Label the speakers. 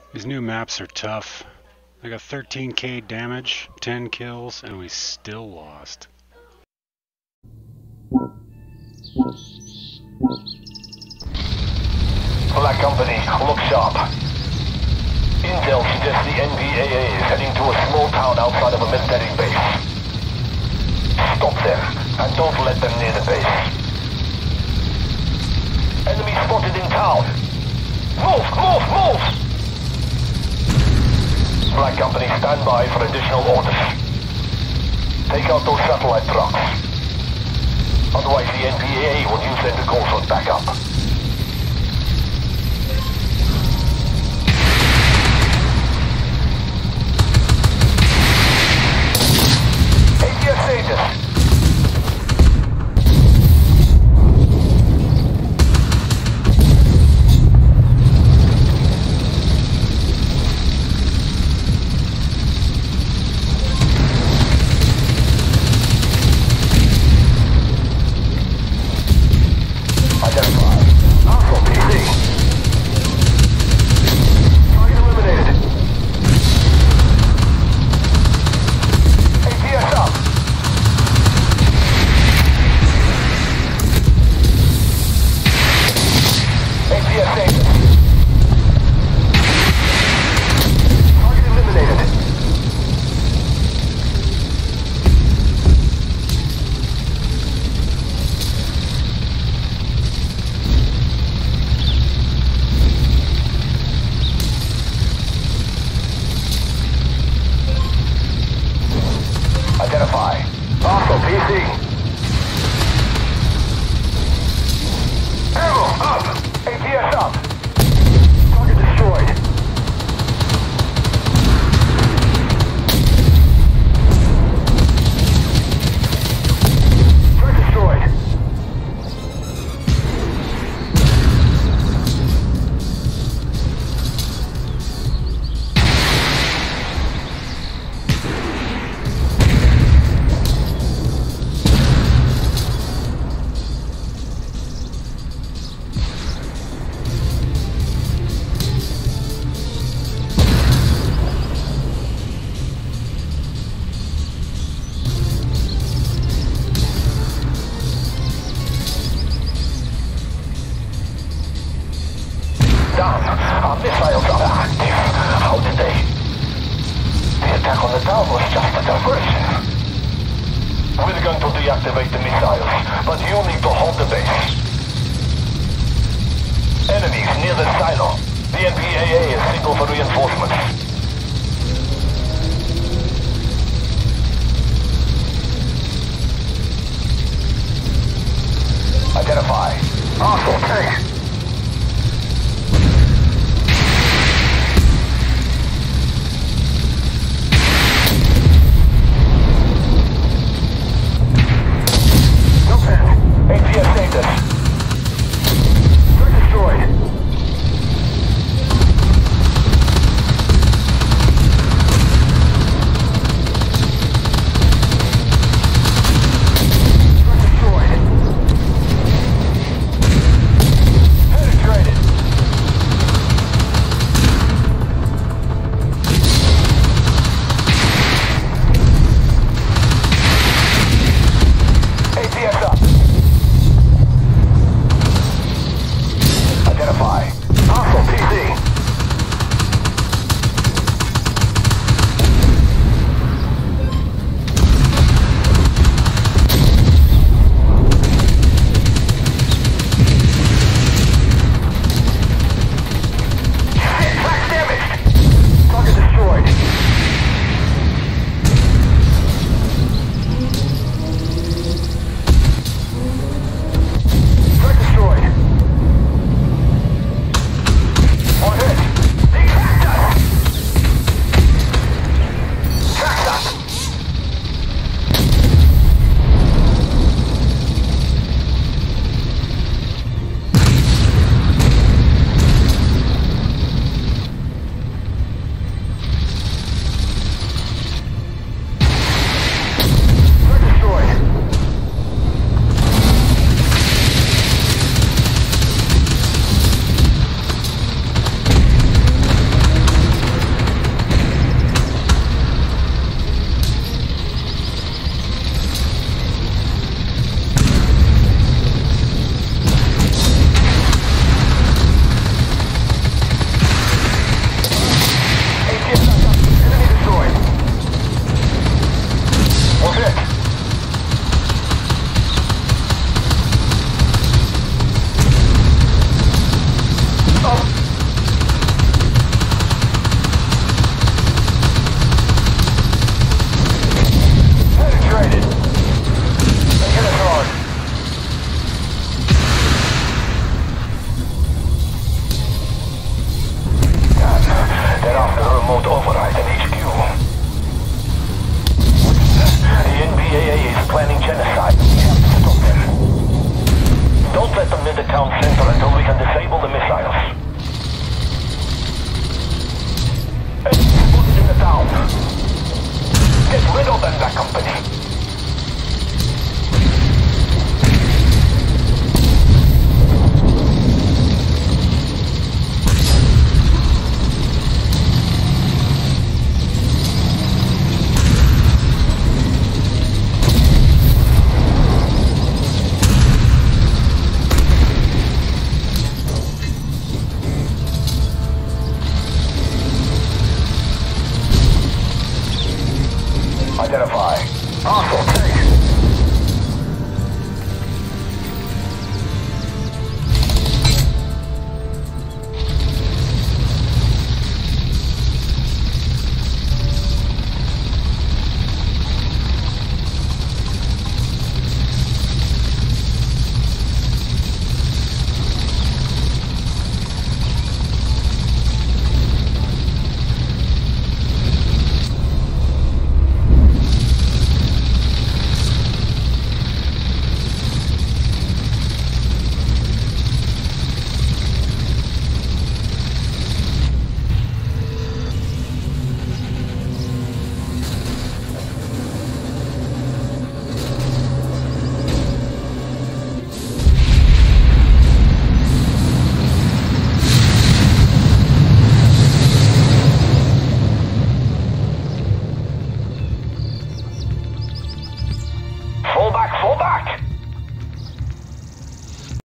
Speaker 1: These new maps are tough. I got 13k damage, 10 kills, and we still lost.
Speaker 2: Black Company, look sharp. Intel suggests the NPAA is heading to a small town outside of a military base. Stop them, and don't let them near the base. Enemy spotted in town. Move, move, move! Black Company, stand by for additional orders. Take out those satellite trucks. Otherwise the NPAA will use them to call for backup. ATS status. Identify. Hostile PC. Ammo up! ATS up! Target destroyed. Target destroyed. Our missiles are active. How did they? The attack on the town was just a diversion. We're going to deactivate the missiles, but you need to hold the base. Enemies near the silo. The NPAA is signal for reinforcements. Identify. Hostile tank. ATS status. They're destroyed. remote override in HQ. The NBAA is planning genocide. We have to stop them. Don't let them in the town center until we can disable the missiles. Put it in the town. Get rid of them, that company. Identify. Awesome.